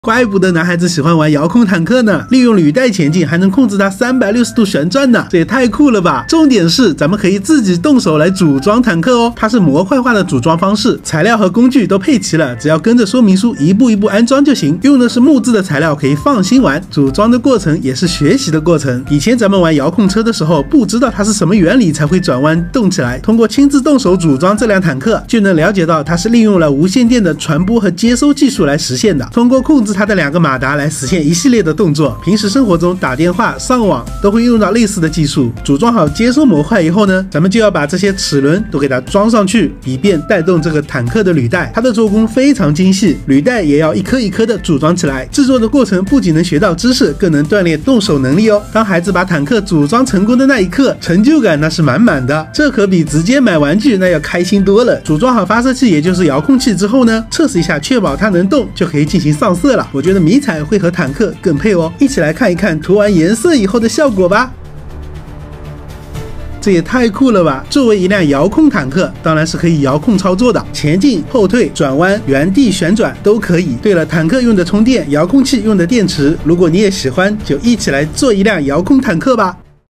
怪不得男孩子喜欢玩遥控坦克呢，利用履带前进，还能控制它360度旋转呢，这也太酷了吧！重点是咱们可以自己动手来组装坦克哦，它是模块化的组装方式，材料和工具都配齐了，只要跟着说明书一步一步安装就行。用的是木质的材料，可以放心玩。组装的过程也是学习的过程。以前咱们玩遥控车的时候，不知道它是什么原理才会转弯动起来，通过亲自动手组装这辆坦克，就能了解到它是利用了无线电的传播和接收技术来实现的。通过控制它的2个马达来实现一系列的动作。平时生活中打电话、上网都会用到类似的技术。组装好接收模块以后呢，咱们就要把这些齿轮都给它装上去，以便带动这个坦克的履带。它的做工非常精细，履带也要一颗一颗的组装起来。制作的过程不仅能学到知识，更能锻炼动手能力哦。当孩子把坦克组装成功的那一刻，成就感那是满满的，这可比直接买玩具那要开心多了。组装好发射器，也就是遥控器之后呢，测试一下，确保它能动，就可以进行上色了。我觉得迷彩会和坦克更配哦，一起来看一看涂完颜色以后的效果吧。这也太酷了吧！作为一辆遥控坦克，当然是可以遥控操作的，前进、后退、转弯、原地旋转都可以。对了，坦克用的充电，遥控器用的电池，如果你也喜欢，就一起来做一辆遥控坦克吧。